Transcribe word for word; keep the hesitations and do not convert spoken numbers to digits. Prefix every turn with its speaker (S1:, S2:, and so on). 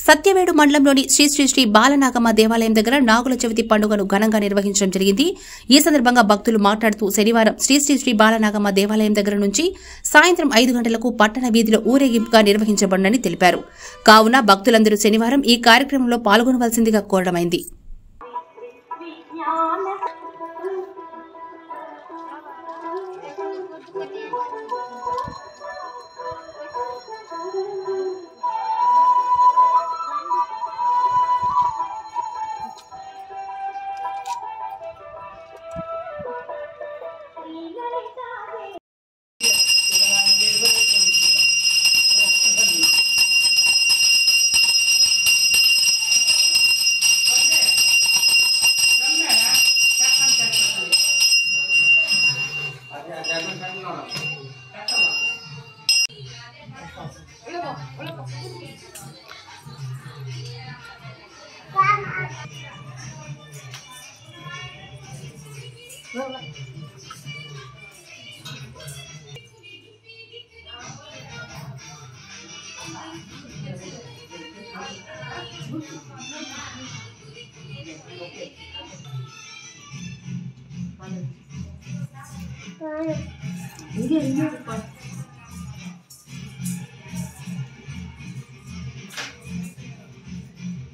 S1: సత్యవేడు మండలంలోని శ్రీ శ్రీ శ్రీ బాలనాగమ్మ దేవాలయం దగ్గర నాగుల చవితి పండుగను ఘనంగా నిర్వహించడం జరిగింది. ఈ సందర్భంగా భక్తులు మాట్లాడుతూ శనివారం శ్రీ శ్రీ శ్రీ బాలనాగమ్మ దేవాలయం దగ్గర నుంచి సాయంత్రం ఐదు గంటలకు పట్టణ వీధిలో ఊరేగింపుగా నిర్వహించబడునని తెలిపారు. కావున భక్తులందరూ శనివారం ఈ కార్యక్రమంలో పాల్గొనవలసిందిగా కోరడమైంది.
S2: Ini dia, ini dia.